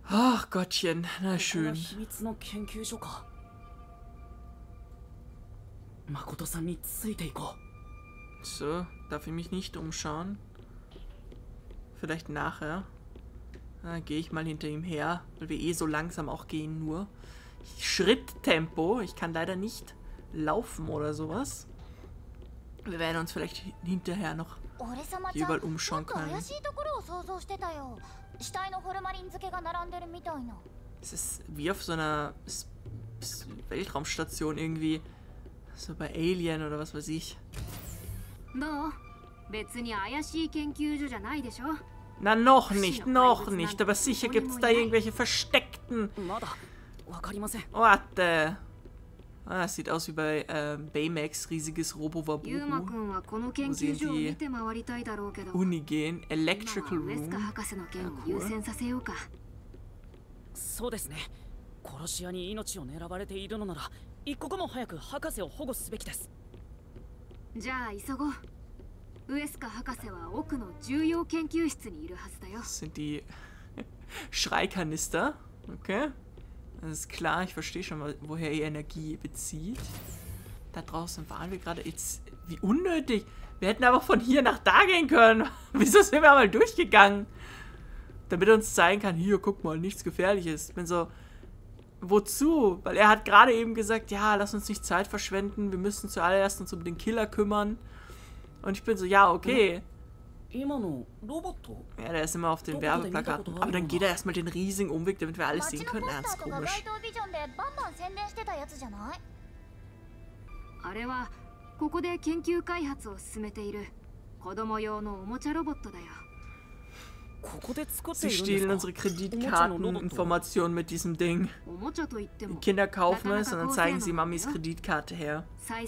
Ach Gottchen, na schön. So, darf ich mich nicht umschauen? Vielleicht nachher. Dann gehe ich mal hinter ihm her, weil wir eh so langsam auch gehen nur. Schritttempo. Ich kann leider nicht laufen oder sowas. Wir werden uns vielleicht hinterher noch hier überall umschauen können. Es ist wie auf so einer Weltraumstation irgendwie. So bei Alien oder was weiß ich. Na, noch nicht. Aber sicher gibt es da irgendwelche versteckten... Warte. Ah, das sieht aus wie bei Baymax, riesiges Robo-Wabubu. Wo sie in die Uni gehen. Electrical Room. Ja, cool. Das sind die Schreikanister. Okay. Das ist klar, ich verstehe schon mal, woher ihr Energie bezieht. Da draußen waren wir gerade. Jetzt, wie unnötig. Wir hätten aber von hier nach da gehen können. Wieso sind wir mal durchgegangen? Damit er uns zeigen kann, hier, guck mal, nichts Gefährliches. Ich bin so, wozu? Weil er hat gerade eben gesagt, ja, lass uns nicht Zeit verschwenden. Wir müssen zuallererst uns um den Killer kümmern. Und ich bin so, ja, okay. Ja, der ist immer auf den Werbeplakaten. Aber dann geht er erstmal den riesigen Umweg, damit wir alles sehen können. Ernst, komisch. Sie stehlen unsere Kreditkarteninformationen mit diesem Ding. Die Kinder kaufen es und dann zeigen sie Mamis Kreditkarte her.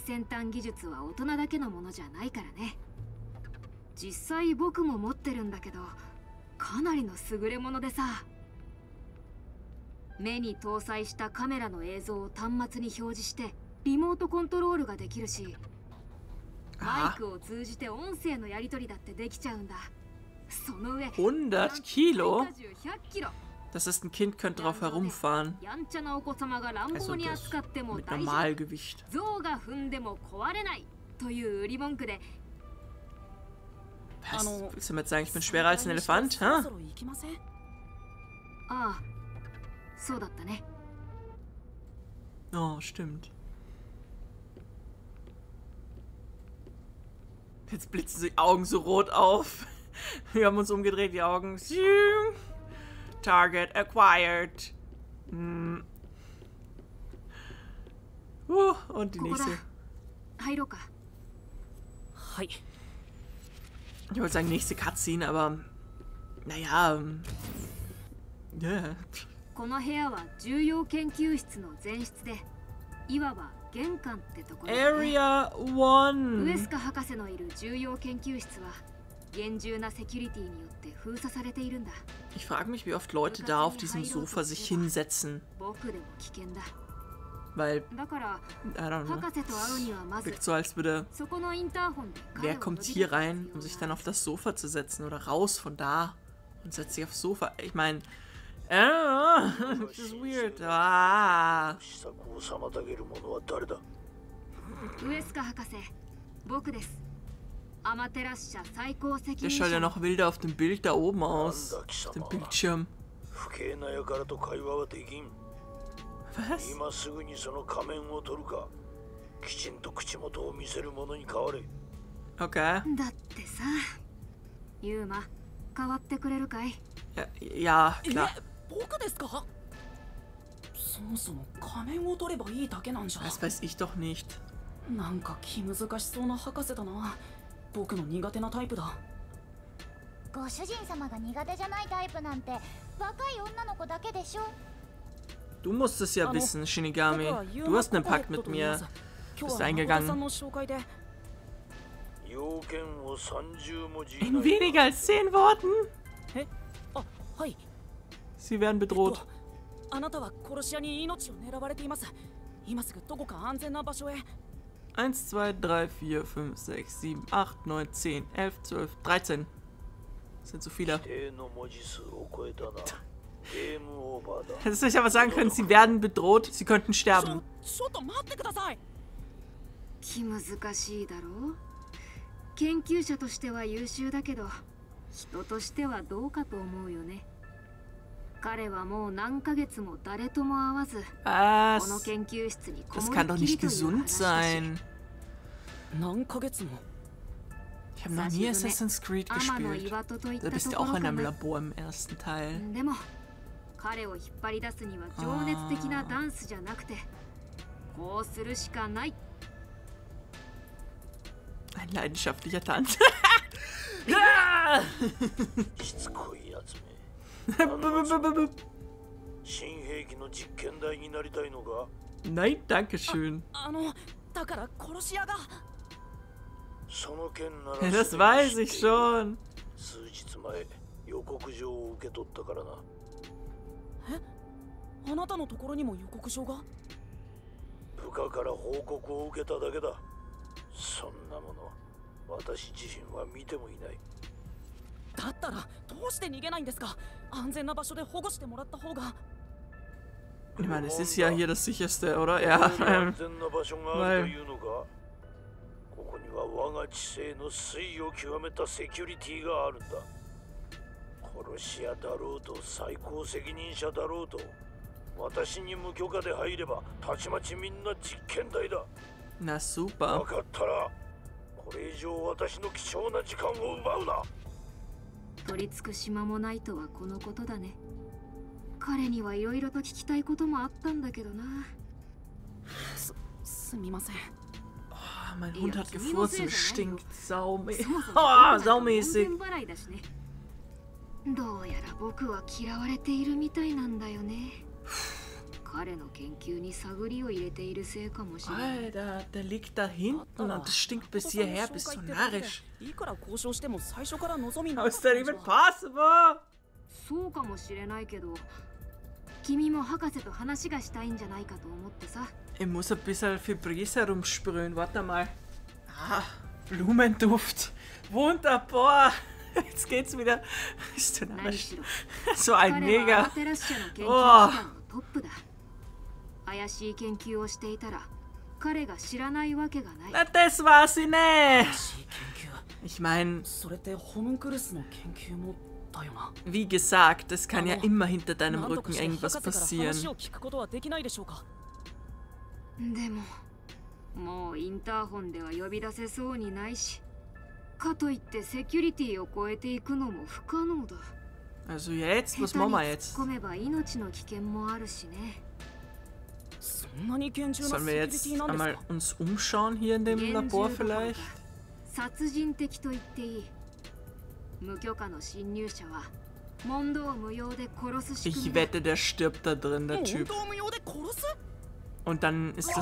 Aha. 100 Kilo? Das ist ein Kind, könnte drauf herumfahren. Also das mit Normalgewicht. Was? Willst du damit sagen, ich bin schwerer als ein Elefant? Hä? Oh, stimmt. Jetzt blitzen die Augen so rot auf. Wir haben uns umgedreht, die Augen. Target acquired. Und die nächste. Ich wollte sagen, nächste Cutscene, aber... Naja... Yeah. Area 1. Ich frage mich, wie oft Leute da auf diesem Sofa sich hinsetzen. Weil, I don't know, wirkt so, als würde, wer kommt hier rein, um sich dann auf das Sofa zu setzen oder raus von da und setzt sich aufs Sofa. Ich meine, das ist weird. Ah. Der schaut ja noch wilder auf dem Bild da oben aus. Auf dem Bildschirm. Was? Okay. Ja, klar. Das weiß ich doch nicht. Du musst es ja wissen, Shinigami. Du hast einen Pakt mit mir. Du bist eingegangen. In weniger als 10 Worten? Sie werden bedroht. 1, 2, 3, 4, 5, 6, 7, 8, 9, 10, 11, 12, 13. Das sind so viele. Hättest du euch aber sagen können, sie werden bedroht, sie könnten sterben. ちょっと待ってください。 気難しいだろう。研究者としては優秀だけど、人としてはどうかと思うよね。彼はもう何ヶ月も誰とも会わず、この研究室にこも Das り kann doch っきり nicht という gesund 話だし。 sein. 何ヶ月も。 Ich habe noch nie Assassin's Creed 天の gespielt. 岩戸といっ Da た bist と du こ auch ろ in か einem な。 Labor im ersten Teil. でも彼を引っ張り出すには情熱的なダンスじゃなくて、こうするしかない。 Ein leidenschaftlicher Tanz. しつこいやつめ。 新兵器の実験台になりたいのか？ Nein, danke schön. だから殺し屋が。 その件な Ja, ら das weiß ich schon. 数日前予告状を受け取ったからな。 あなたのところにも予告状が？ 部下から報告を受けただけだ。そんなもの私自身は見てもいない。 だったらどうして逃げないんですか？安全な場所で保護してもらった方が。 Ich meine, es ist ja hier das sicherste, oder? Ja. 安全な場所があるというのか？ここには我が知性の粋を極めたセキュリティがあるんだ。殺し屋だろうと最高責任者だろうと、私に無許可で入ればたちまちみんな実験台だ。 Na super. 分かったらこれ以上私の貴重な時間を奪うな。 取り付く島もないとはこのことだね。彼にはいろいろと聞きたいこともあったんだけどな。 すみません。 Oh, mein Hund hat gefurzt und stinkt saumäßig. 全払いだしね。どうやら僕は嫌われているみたいなんだよね。彼の研究に探りを入れているせいかもしれない。 Alter, der liegt da hinten und es stinkt bis hierher. Bist du narrisch? いくら交渉しても最初から望みな How か is った that んじゃ even possible? そうかもしれないけど、君も博士と話がしたいんじゃないかと思ってさ。 Ich muss ein bisschen Febreze herumsprühen. Warte mal. Ah, Blumenduft. Wunderbar. Jetzt geht's wieder. Bist du 何 narrisch? しろ So ein 彼はアマ Mega. テラス社の研究機関のトップだ。怪しい研究をしていたら彼が知らないわけがない。 Na, das war sie nicht. 研究。 Ich meine, それってホムンクルスの研究もだよな。 wie gesagt, es kann ja immer hinter deinem 何とか Rücken して博 irgendwas 士から話 passieren. を聞くことはできないでしょうか？ でももうインターホンでは呼び出せそうにないし、かといってセキュリティを超えていくのも不可能だ。 Also jetzt, was 下手 machen に wir 突っ jetzt? 込めば命の危険もあるしね。 そんなに厳重なセ Sollen キ wir ュリテ jetzt ィなんです einmal か？ uns umschauen hier in dem 厳重 Labor どころか vielleicht? 殺人的と言っていい。無許可の侵入者は問答無用で殺す仕組 Ich みだ。 wette, der stirbt da drin, der 本 Typ. 当無用で殺す？ Und dann ist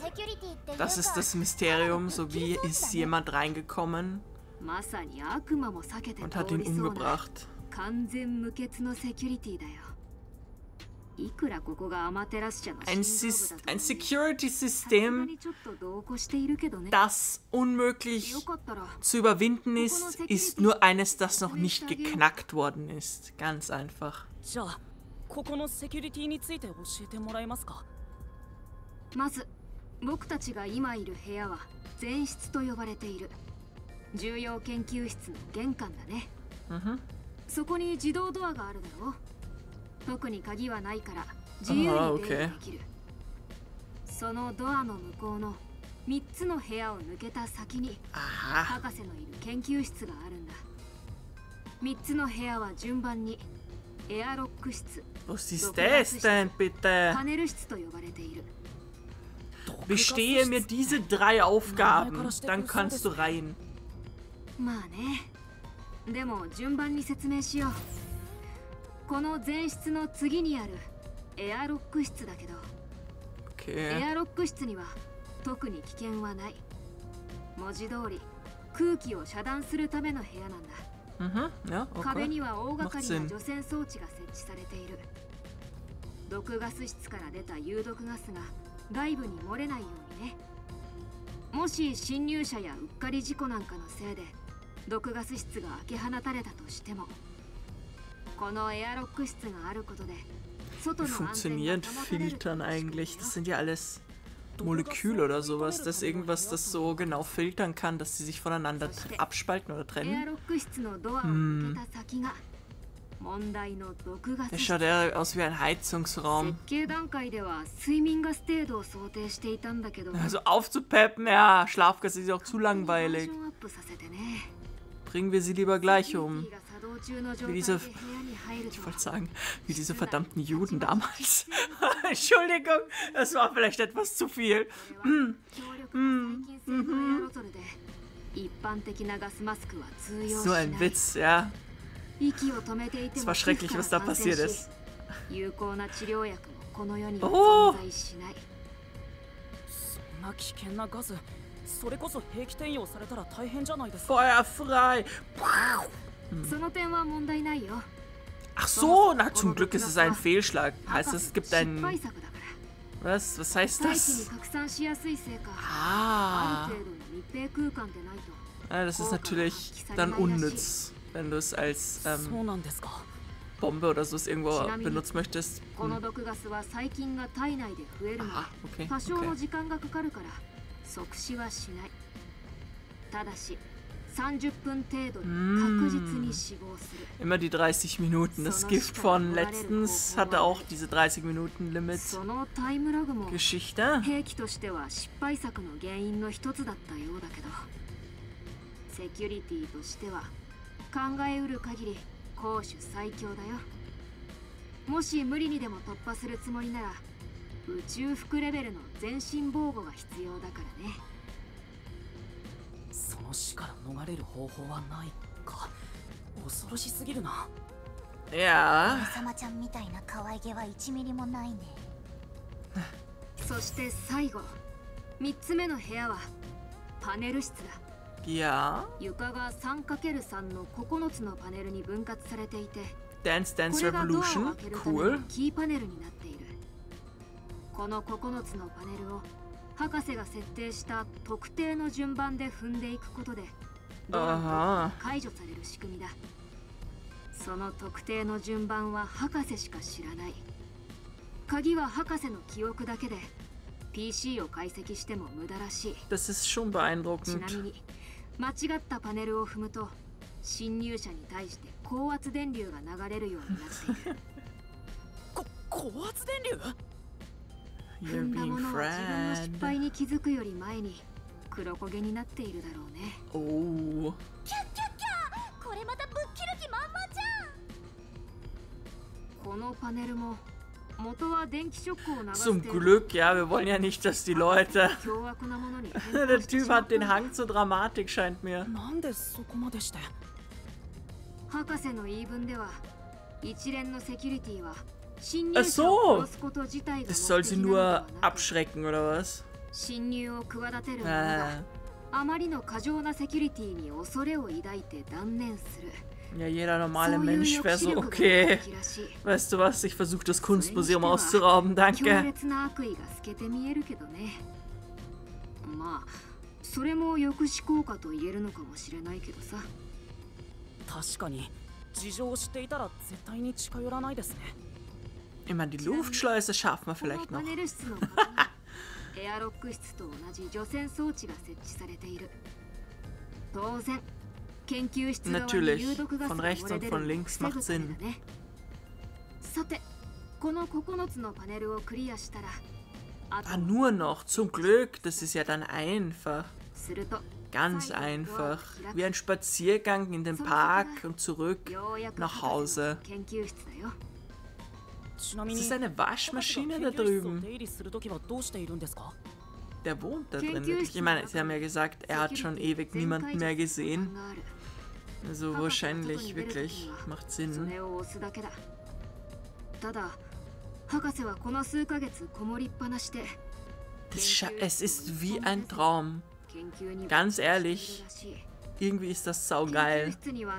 das ist das Mysterium, so wie ist jemand reingekommen まさに悪魔も避けて und hat 通 ihn りそうな umgebracht. 完全無欠のセキュリティだよ。いくらここがアマテラス社の Ein, 心臓部だと ein さすが Security-System, にちょっと同行しているけどね。 das unmöglich よかったら zu überwinden ist, ist nur eines, das noch nicht geknackt worden ist. Ganz einfach. じゃあここのセキュリティについて教えてもらえますか？ まず僕たちが今いる部屋は前室と呼ばれている重要研究室の玄関だね。 Mhm. そこに自動ドアがあるだろう。特に鍵はないから自由に出入りできる。そのドアの向こうの3つの部屋を抜けた先に Aha. 博士のいる研究室があるんだ。3つの部屋は順番にエアロック室、 Was ist das denn, bitte? パネル室と呼ばれている。 Bestehe mir diese 3 Aufgaben, dann kannst du rein. まあね。でも順番に説明しよう。この前室の次にあるエアロック室だけど、エ Okay. アロック室には特に危険はない。文字通り空気を遮断するための部屋なんだ。 Mhm. Ja, 壁 okay. には大掛かり Macht な Sinn. 除染装置が設置されている。毒ガス室から出た有毒ガスが外部に漏れないようにね。もし侵入者やうっかり事故なんかのせいで毒ガス室が開け放たれたとしても、 Wie funktionieren Filtern eigentlich? Das sind ja alles Moleküle oder sowas. Das ist irgendwas, das so genau filtern kann, dass sie sich voneinander abspalten oder trennen. Der schaut eher aus wie ein Heizungsraum. Also aufzupeppen, ja, Schlafgas ist ja auch zu langweilig. Bringen wir sie lieber gleich um. Wie diese, ich wollte sagen, wie diese verdammten Juden damals. Entschuldigung, das war vielleicht etwas zu viel. So ein Witz, ja. Es war schrecklich, was da passiert ist. Oh! Feuer frei! Ach so, na zum Glück ist es ein Fehlschlag. Heißt es gibt einen... Was? Was heißt das? Ah. Ja, das ist natürlich dann unnütz, wenn du es als Bombe oder so irgendwo benutzen möchtest. Aha, okay, Immer die 30 Minuten. Das Gift von letztens hatte auch diese 30 Minuten Limit. Geschichte. Ja. Ja. Dance Dance Revolution. Cool. Aha. Das ist schon beeindruckend. You're being friend. Oh. Zum Glück, ja, wir wollen ja nicht, dass die Leute... Der Typ hat den Hang zur Dramatik, scheint mir. Ach so! Das soll sie nur abschrecken, oder was? Ja, jeder normale Mensch wäre so, okay. Weißt du was, ich versuche das Kunstmuseum auszurauben, danke. Immer die Luftschleuse schaffen wir vielleicht noch. Natürlich, von rechts und von links macht Sinn. Ah, nur noch, zum Glück, das ist ja dann einfach. Ganz einfach. Wie ein Spaziergang in den Park und zurück nach Hause. Es ist eine Waschmaschine da drüben. Der wohnt da drin. Ich meine, sie haben ja gesagt, er hat schon ewig niemanden mehr gesehen. Also wahrscheinlich, wirklich, macht Sinn. Es ist wie ein Traum. Ganz ehrlich, irgendwie ist das saugeil.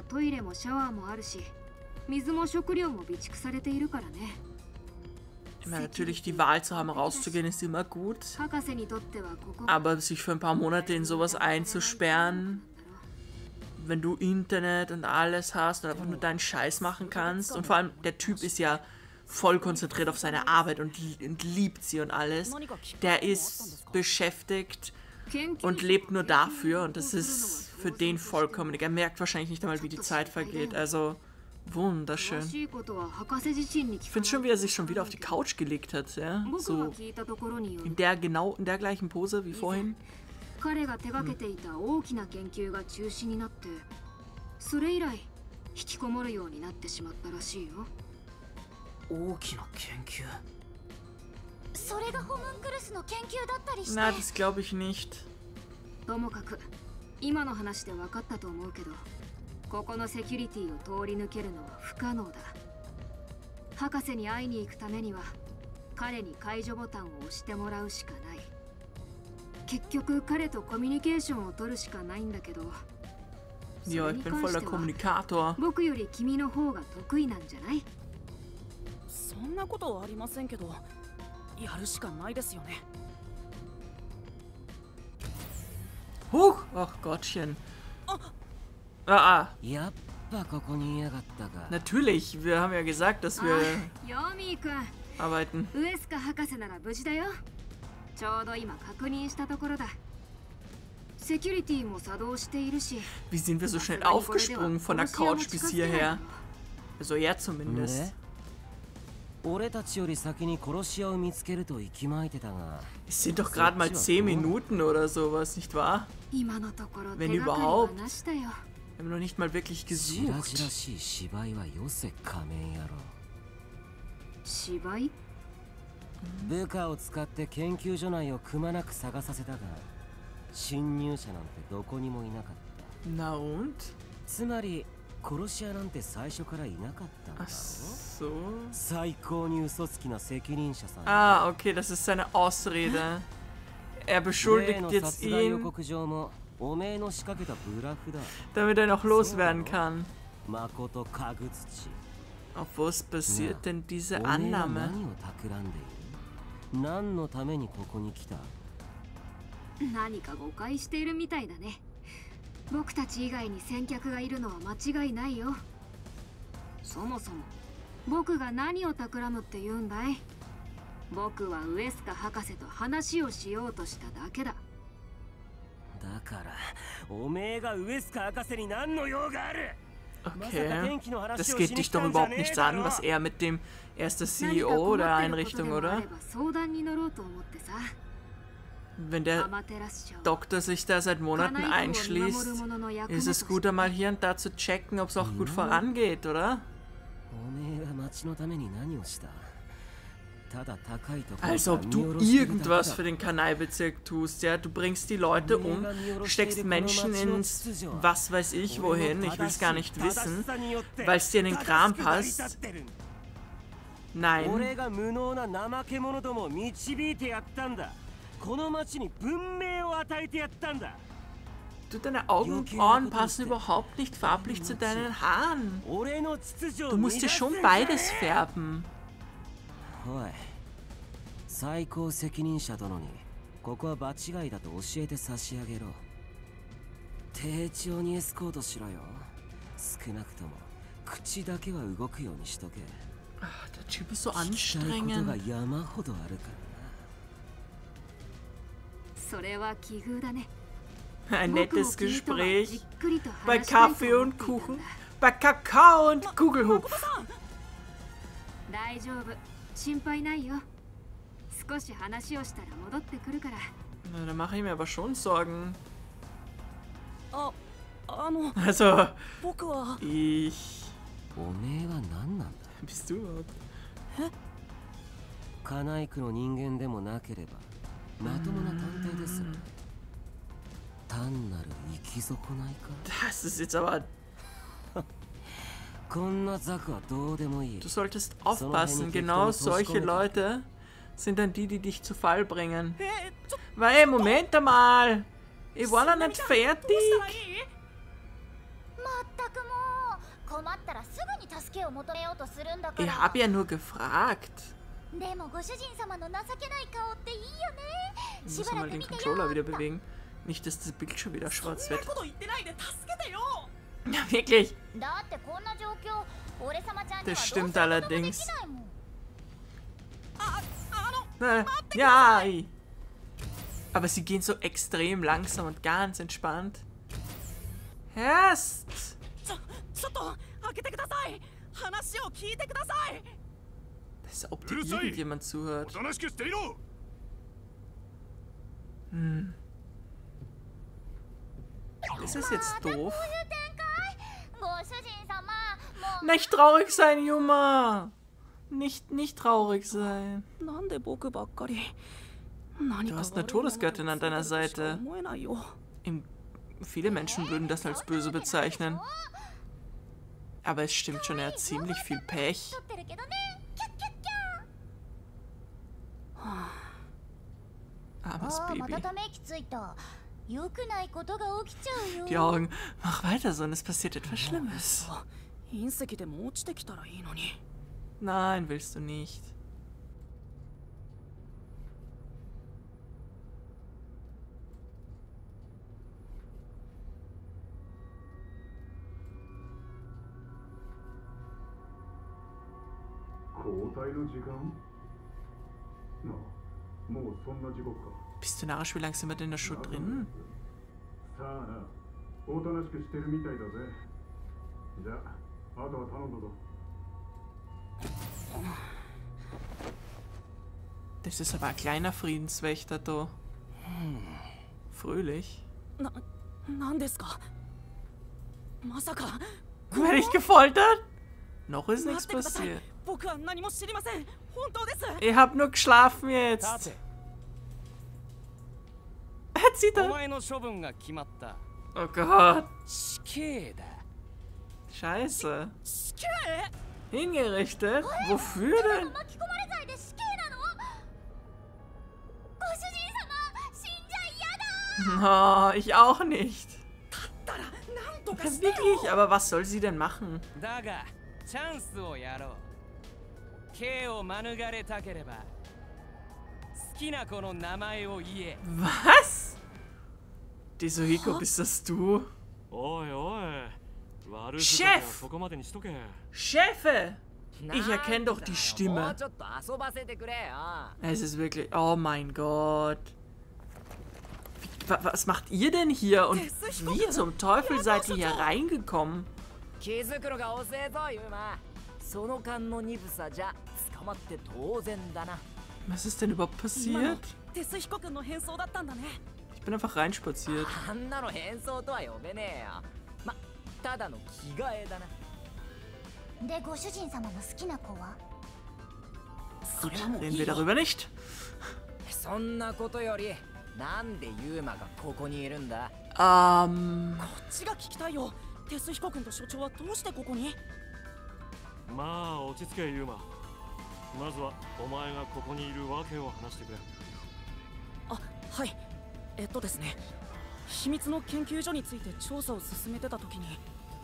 Ich meine, natürlich die Wahl zu haben, rauszugehen, ist immer gut. Aber sich für ein paar Monate in sowas einzusperren, wenn du Internet und alles hast und einfach nur deinen Scheiß machen kannst. Und vor allem, der Typ ist ja voll konzentriert auf seine Arbeit und liebt sie und alles. Der ist beschäftigt und lebt nur dafür und das ist für den vollkommen. Er merkt wahrscheinlich nicht einmal, wie die Zeit vergeht. Also wunderschön. Ich finde schon, wie er sich schon wieder auf die Couch gelegt hat. Ja? So in der gleichen Pose wie vorhin. 彼が手掛けていた大きな研究が中止になって、それ以来引きこもるようになってしまったらしいよ。 大きな研究。 それがホムンクルスの研究だったりして。 Na, das glaube ich nicht. ともかく今の話で分かったと思うけど、ここのセキュリティを通り抜けるのは不可能だ。博士に会いに行くためには彼に解除ボタンを押してもらうしかない。結局彼とコミュニケーションを取るしかないんだけど。 Ja, ich bin voller Kommunikator. 僕より君の方が得意なんじゃない？ そんなことはありませんけど、やるしかないですよね。 Huch! Ach Gottchen. Ah. Natürlich, wir haben ja gesagt, dass wir arbeiten. ちょうど今確認したところだ。セキュリティも作動しているし。 Wie sind wir so schnell aufgesprungen von der Couch bis hierher? Also er zumindest. Es sind doch gerade mal 10 Minuten oder sowas, nicht wahr? Wenn überhaupt. Wir haben noch nicht mal wirklich gesucht. 部下を使って研究所内をくまなく探させたが、侵入者なんてどこにもいなかった。 Na und? つまり殺し屋なんて最初からいなかったんだろう。 So. 最高に嘘つきな責任者さん。 Ah, okay, das ist seine Ausrede. Er beschuldigt jetzt ihn, damit er noch loswerden kann. Auf was basiert denn diese Annahme? 何のためにここに来た？ 何か誤解しているみたいだね。僕たち以外に先客がいるのは間違いないよ。そもそも僕が何を企むって言うんだい？僕はウエスカ博士と話をしようとしただけだ。 だからおめえがウエスカ博士に何の用がある？ Okay, das geht dich doch überhaupt nichts an, was er mit dem... Er ist der CEO der Einrichtung, oder? Wenn der Doktor sich da seit Monaten einschließt, ist es gut, einmal hier und da zu checken, ob es auch gut vorangeht, oder? Als ob du irgendwas für den Kanai-Bezirk tust, ja? Du bringst die Leute um, steckst Menschen ins was weiß ich wohin, ich will es gar nicht wissen, weil es dir in den Kram passt. Nein. Du, deine Augen und Ohren passen überhaupt nicht farblich zu deinen Haaren. Du musst dir schon beides färben. おい、最高責任者殿にここは場違いだと教えて差し上げろ。丁重にエスコートしろよ。少なくとも口だけは動くようにしとけ。 Der Typ ist so anstrengend. が山ほどあるからな。 それは奇遇だね。 Ein nettes Gespräch bei Kaffee und Kuchen, bei Kakao und Kugelhupf. 大丈夫。 心配ないよ。少し話をしたら戻ってくるから。 Na, da mache ich mir aber schon Sorgen. Also, ich. Bist du überhaupt? カナイクの人間でもなければまともな探偵です。単なる生き損ないか。 Das ist jetzt aber. Du solltest aufpassen, genau solche Leute sind dann die, die dich zu Fall bringen. Weil, Moment einmal, ich war noch nicht fertig. Ich habe ja nur gefragt. Ich muss mal den Controller wieder bewegen. Nicht, dass das Bild schon wieder schwarz そん wird. なこと言ってないで助けてよ。 Ja, wirklich. だってこんな状況俺様ちゃんにはどう Das する stimmt こともで allerdings. きないもん。 Ja, ey. Aber sie gehen so extrem langsam und ganz entspannt. Erst. ちょっと開けてください。話を聞いてください。 Als ob dir irgendjemand zuhört. おとなしくしていろ。 Das ist jetzt doof. ご主人様もう Nicht traurig sein, Juma. Nicht traurig sein. なんで僕ばっかり。何 Du か hast eine 悪いものが Todesgöttin an deiner ついてるとしか Seite. 思えないよ。 Viele Menschen würden das als böse bezeichnen. Aber es stimmt schon, er hat ziemlich viel Pech. 撮ってるけどね。キャッキャッキャッ。 Armes ま Baby. たため息ついた。良くないことが起きちゃうよ。 Die Augen. Mach weiter so und es passiert etwas Schlimmes. 隕石でも落ちてきたらいいのに。 Nein, willst du nicht. 交代の時間？なあ、もうそんな時刻か。 Bist du narrisch? Wie lange sind wir denn da schon drin? さあな、おとなしくしてるみたいだぜ。じゃあ、あとは頼んだぞ。 Das ist aber ein kleiner Friedenswächter, du. Fröhlich. なんですか。まさか。 Werde ich gefoltert? Noch ist 待 nichts ってください passiert. 僕は何も知りません。本当です。 Ihr habt nur geschlafen jetzt. Er zieht お er. 前の処分が決まった。 Oh Gott. 死刑だ。 Scheiße. 死刑。 Hingerichtet? Wofür denn? 巻き込まれ罪で死刑なの？ご主人様、死んじゃ嫌だ。 Oh, ich auch nicht. だったらなんとか Ja, してよ。 wirklich, aber was soll sie denn machen? だがチャンスをやろう。刑を免れたければ好きな子の名前を言え。 Was? Desuhiko, bist das du? おいおい、悪ふ Chef! ざけはそこまでにしとけ。 Chefe! Ich erkenne doch die も Stimme. うちょっと遊ばせてくれよ。 Es ist wirklich... Oh mein Gott. Was macht ihr denn hier? Und wie zum Teufel seid ihr hier reingekommen? 気づくのが遅えぞ、ユーマ。その間の鈍さじゃ捕まって当然だな。 Was ist denn überhaupt 今の passiert? テスヒコ君の変装だったんだね。 Ich bin einfach reinspaziert. あんなの変装とは呼べねえよ。ま、ただの着替えだな。 で、ご主人様の好きな子は？ Gut, reden wir darüber nicht. そんなことより、なんでユーマがここにいるんだ？ こっちが聞きたいよ。テスヒコ君と所長はどうしてここに？ まあ落ち着けユーマ。まずはお前がここにいるわけを話してくれ。 あ、はい。ですね。秘密の研究所について調査を進めてた時に。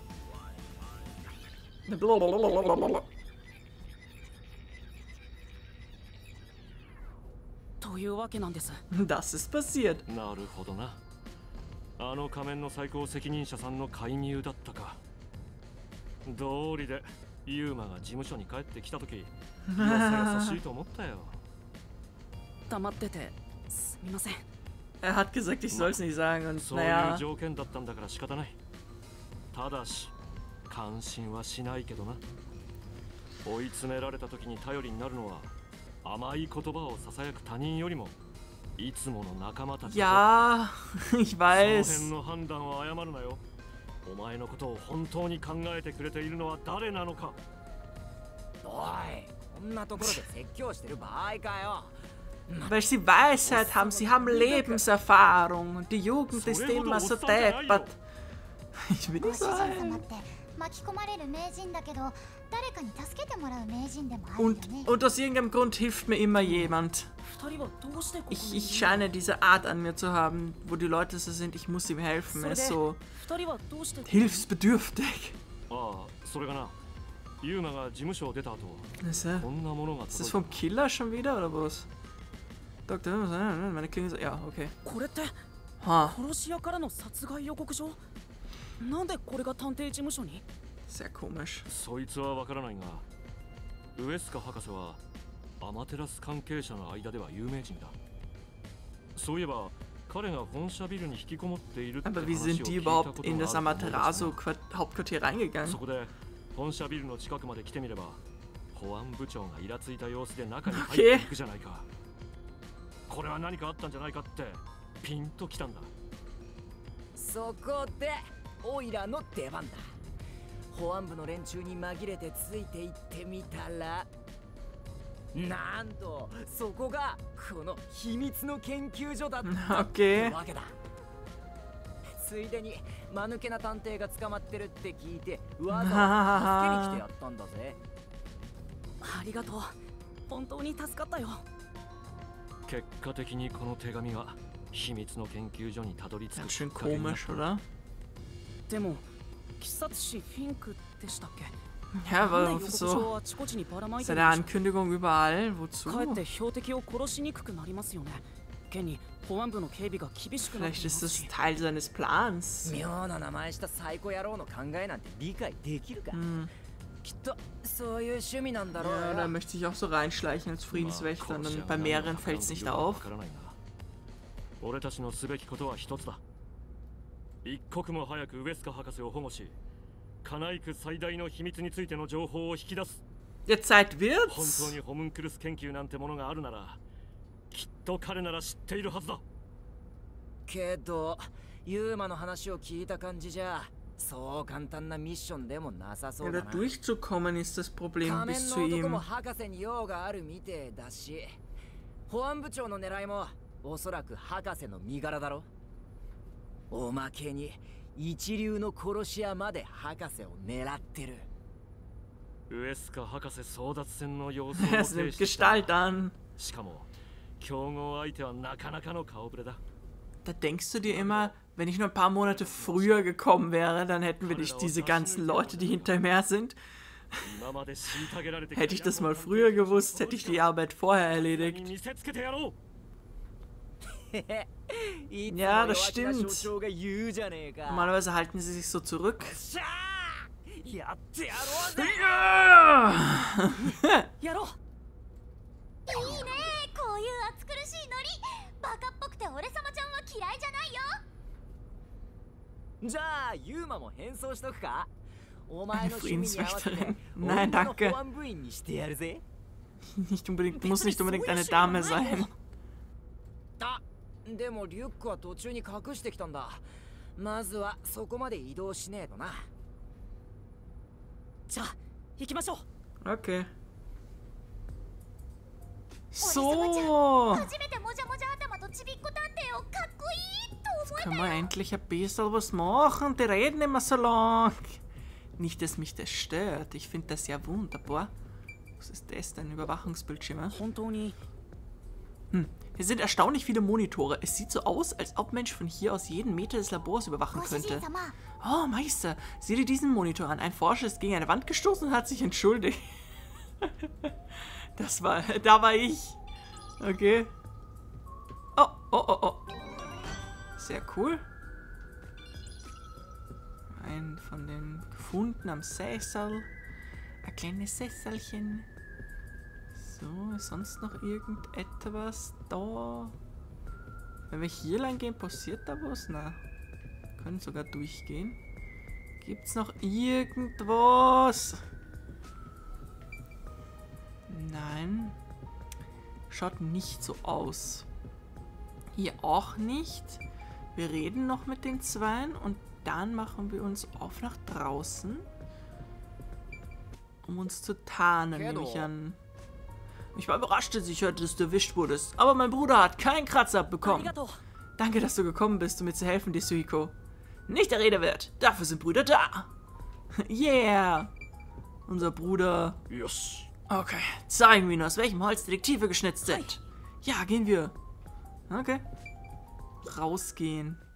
というわけなんです。 Das ist passiert. なるほどな。あの仮面の最高責任者さんの介入だったか。道理でユーマが事務所に帰ってきた時、よさ優しいと思ったよ。 黙っててすみません。 Er hat gesagt, ich soll es nicht sagen und そういう naja. 条件だったんだから仕方ない。ただし感心はしないけどな。追い詰められた時に頼りになるのは甘い言葉をささやく他人よりもいつもの仲間たちだ。 Ja, ich その weiß. 辺の判断を誤るなよ。お前のことを本当に考えてくれているのは誰なのか。 おい、こんなところで説教してる場合かよ。 Weil sie Weisheit haben, sie haben Lebenserfahrung und die Jugend ist immer so deppert. Ich will ご nicht 主人 sein. 様って巻き込まれる名人だけど、誰かに助けてもらう名人でもあるよ Und, ね。 und aus irgendeinem Grund hilft mir immer jemand. 二人はどうしてここに？ Ich scheine diese Art an mir zu haben, wo die Leute so sind, ich muss ihm helfen. Er ist so 二人はどうして？ hilfsbedürftig. ああ、それがな。ユーマが事務所を出た後、 Was, こんなものが ist das 届い vom Killer schon wieder oder was? Doktor, meine Klinge so. Ja, okay. これって Ha, 殺し屋からの殺害予告状？なんでこれが探偵事務所に？ sehr komisch. そいつはわからないが、ウエスカ博士はアマテラス関係者の間では有名人だ。そういえば彼が本社ビルに引きこもっているって Aber 話 wie を sind 聞 die いたこと überhaupt が in ある das と思うんですが Amaterasu-Hauptquartier reingegangen? そこで本社ビルの近くまで来てみれば、保安部長がイラついた様子で中に入っていくじゃないか。これは何かあったんじゃないかってピンときたんだ。 そこでオイラの出番だ。保安部の連中に紛れてついていってみたら、なんとそこがこの秘密の研究所だったってわけだ。ついでに間抜けな探偵が捕まってるって聞いて、わざわざ助けに来てやったんだぜ。 ありがとう。本当に助かったよ。 結果的にこの手紙が秘密の研究所にたどり着く Ganz きっ schön かけになった komisch, oder? でも鬼殺師フィンクでしたっけ？ Ja, なんで aber 予告 so 状はあちこちにばらまいて seine るんでしょう？ Ankündigung überall. Wozu? かえって標的を殺しにくくなりますよね。現に保安部の警備が厳しくなってい Vielleicht ま ist す das し。 Teil seines Plans. 妙な名前したサイコ野郎の考えなんて理解できるか。 Hm. きっとそういう趣味なんだろう Ja, よ。 da möchte ich auch so reinschleichen als Friedenswächter. Und dann bei mehreren fällt es nicht auf. 俺たちのすべきことは一つだ。一刻も早くウエスカ博士を保護し、カナイク最大の秘密についての情報を引き出す。 Jetzt Zeit 本 wird's. 当にホムンクルス研究なんてものがあるなら、きっと彼なら知っているはずだ。 けどユーマの話を聞いた感じじゃ、そう簡単なミッションでもなさそ Ja, う da だな。 durchzukommen ist das Problem 仮面 bis の zu 男も ihm. 博士に用があるみてえだし、保安部長の狙いもおそらく博士の身柄だろ。おまけに一流の殺し屋まで博士を狙ってる。 ウエスカ博士争奪戦の様子を Es nimmt Gestalt an. しかも競合相手はなかなかの顔ぶれだ。 Da denkst du dir immer, wenn ich nur ein paar Monate früher gekommen wäre, dann hätten wir nicht diese ganzen Leute, die hinter ihm her sind. Hätte ich das mal früher gewusst, hätte ich die Arbeit vorher erledigt. Ja, das stimmt. Normalerweise halten sie sich so zurück. Ja! いいね、こういう暑苦しいノリ。バカっぽくて俺様ちゃんは嫌いじゃないよ。 じゃあユーマも変装しとくか。お前の趣味に合わせて Nein, danke. 保安部員にしてやるぜ。 Nicht unbedingt, muss nicht unbedingt eine Dame sein. あ、でもリュックは途中に隠してきたんだ。まずはそこまで移動しねえとな。 じゃあ行きましょう。 Okay. So. 初めてもじゃもじゃ頭とちびっこ探偵をかっこいいと思えた Können wir よ。 endlich ein bisschen was machen? Die reden immer so lang. Nicht, dass mich das stört. Ich finde das ja wunderbar. Was ist das denn? Überwachungsbildschirme? 本当に Hier sind erstaunlich viele Monitore. Es sieht so aus, als ob Mensch von hier aus jeden Meter des Labors überwachen ご主人 könnte. 様、 Oh, Meister, sieh dir diesen Monitor an. Ein Forscher ist gegen eine Wand gestoßen und hat sich entschuldigt. Da war ich. Okay. Oh, oh, oh, oh. Sehr cool. Ein von den gefunden am Sessel. Ein kleines Sesselchen. So, ist sonst noch irgendetwas da? Wenn wir hier lang gehen, passiert da was? Na, wir können sogar durchgehen. Gibt's noch irgendwas? Nein. Schaut nicht so aus. Hier auch nicht. Wir reden noch mit den Zweien und dann machen wir uns auf nach draußen. Um uns zu tarnen, nehme ich an. Ich war überrascht, als ich hörte, dass du erwischt wurdest. Aber mein Bruder hat keinen Kratzer abbekommen. Danke, dass du gekommen bist, um mir zu helfen, Desuhiko. Nicht der Rede wert. Dafür sind Brüder da. Yeah. Unser Bruder. Yes. Okay, zeigen wir ihnen, aus welchem Holz Detektive geschnitzt sind. Ja, gehen wir. Okay. Rausgehen.